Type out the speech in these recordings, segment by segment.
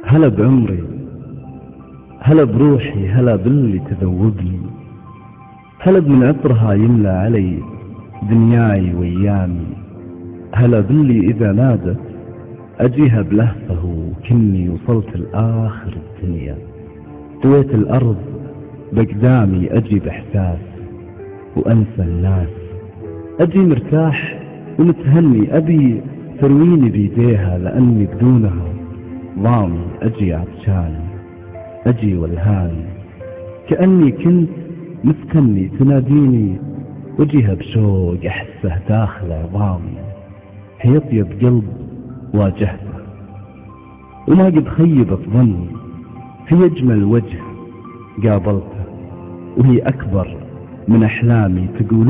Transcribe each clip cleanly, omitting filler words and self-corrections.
هلا بعمري، هلا بروحي، هلا باللي تذوبني، هلا بمن عطرها يملى علي دنياي وأيامي، هلا باللي إذا نادت أجيها بلهفه وكني وصلت لآخر الدنيا، طويت الأرض بقدامي أجي بإحساس وأنسى الناس، أجي مرتاح ومتهني، أبي ترويني بيديها لأني بدونها ضامي، أجي عطشان أجي والهان، كأني كنت مستني تناديني وجهها بشوق أحسه داخل عظامي، هي أطيب قلب واجهته وما قد خيبت ظني، هي أجمل وجه قابلته وهي أكبر من أحلامي،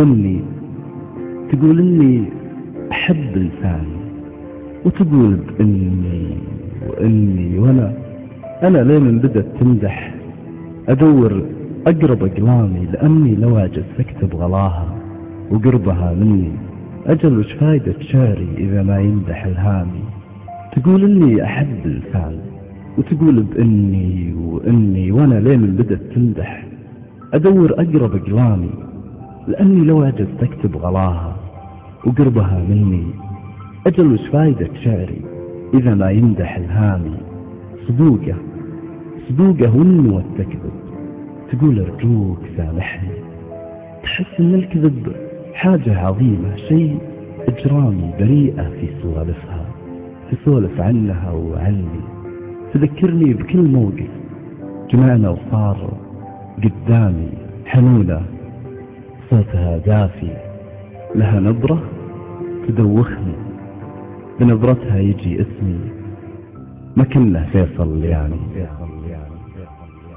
تقول إني أحب لساني وتقول بإني وإني، وأنا ليه من بدت تمدح أدور أقرب أقلامي، لأني لو عجزت أكتب غلاها وقربها مني، أجل وش فايدة شعري إذا ما يمدح الهامي، تقول إني أحب لساني وتقول بإني وإني، وأنا ليه من بدت تمدح أدور أقرب أقلامي، لأني لو عجزت أكتب غلاها وقربها مني، أجل وش فايدة شعري إذا ما يمدح الهامي، صدوقه والنوى تكذب، تقول أرجوك سامحني، تحس إن الكذب حاجة عظيمة، شيء إجرامي، بريئة في سوالفها، تسولف عنها وعني، تذكرني بكل موقف جمعنا وصار قدامي، حنونة صوتها دافي، لها نبرة تدوخني، بنبرتها يجي اسمي، ما كنا فيصل يعني.